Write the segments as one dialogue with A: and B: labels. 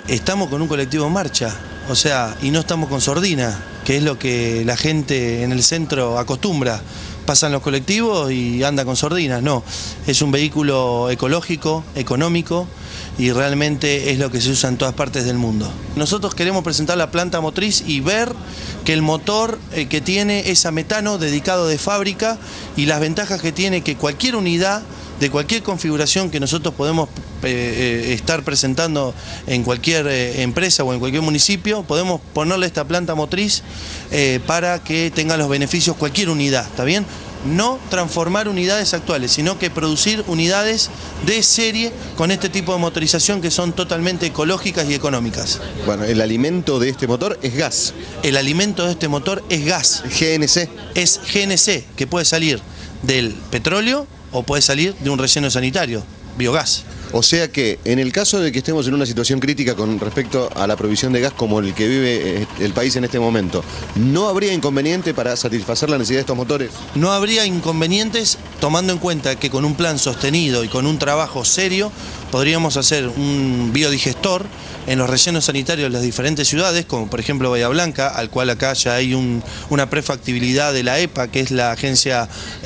A: estamos con un colectivo en marcha, o sea, y no estamos con sordina, que es lo que la gente en el centro acostumbra. Pasan los colectivos y anda con sordinas, no. Es un vehículo ecológico, económico y realmente es lo que se usa en todas partes del mundo. Nosotros queremos presentar la planta motriz y ver que el motor que tiene es a metano dedicado de fábrica y las ventajas que tiene que cualquier unidad de cualquier configuración que nosotros podemos estar presentando en cualquier empresa o en cualquier municipio, podemos ponerle esta planta motriz para que tenga los beneficios cualquier unidad, ¿está bien? No transformar unidades actuales, sino que producir unidades de serie con este tipo de motorización que son totalmente ecológicas y económicas.
B: Bueno, el alimento de este motor es gas.
A: El alimento de este motor es gas.
B: GNC.
A: Es GNC, que puede salir del petróleo o puede salir de un relleno sanitario, biogás.
B: O sea que en el caso de que estemos en una situación crítica con respecto a la provisión de gas como el que vive el país en este momento, ¿no habría inconveniente para satisfacer la necesidad de estos motores?
A: No habría inconvenientes tomando en cuenta que con un plan sostenido y con un trabajo serio podríamos hacer un biodigestor en los rellenos sanitarios de las diferentes ciudades, como por ejemplo Bahía Blanca, al cual acá ya hay una prefactibilidad de la EPA, que es la agencia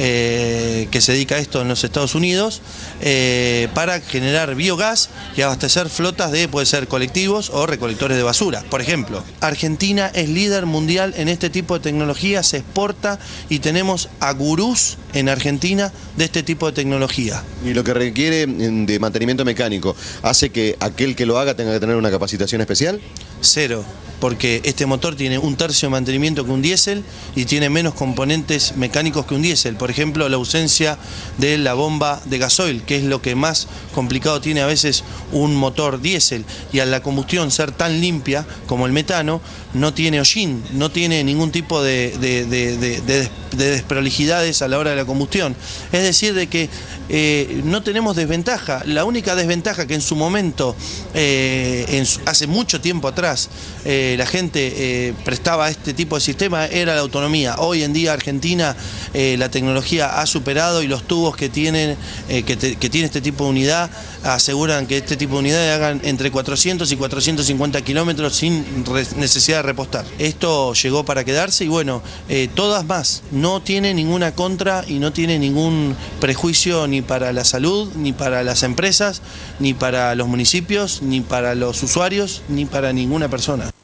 A: que se dedica a esto en los Estados Unidos, para generar biogás y abastecer flotas de, puede ser colectivos o recolectores de basura. Por ejemplo, Argentina es líder mundial en este tipo de tecnología, se exporta y tenemos a gurús en Argentina de este tipo de tecnología.
B: Y lo que requiere de mantenimiento mecánico, ¿hace que aquel que lo haga tenga que tener una capacitación especial?
A: Cero, porque este motor tiene un tercio de mantenimiento que un diésel y tiene menos componentes mecánicos que un diésel. Por ejemplo, la ausencia de la bomba de gasoil, que es lo que más complicado tiene a veces un motor diésel. Y al la combustión ser tan limpia como el metano, no tiene hollín, no tiene ningún tipo de desprolijidades a la hora de la combustión. Es decir, de que no tenemos desventaja. La única desventaja que en su momento, hace mucho tiempo atrás, la gente prestaba a este tipo de sistema era la autonomía. Hoy en día Argentina la tecnología ha superado y los tubos que tiene este tipo de unidad aseguran que este tipo de unidades hagan entre 400 y 450 kilómetros sin necesidad de repostar. Esto llegó para quedarse y bueno, todas más. No tiene ninguna contra y no tiene ningún prejuicio ni para la salud, ni para las empresas, ni para los municipios, ni para los usuarios, ni para ninguna persona.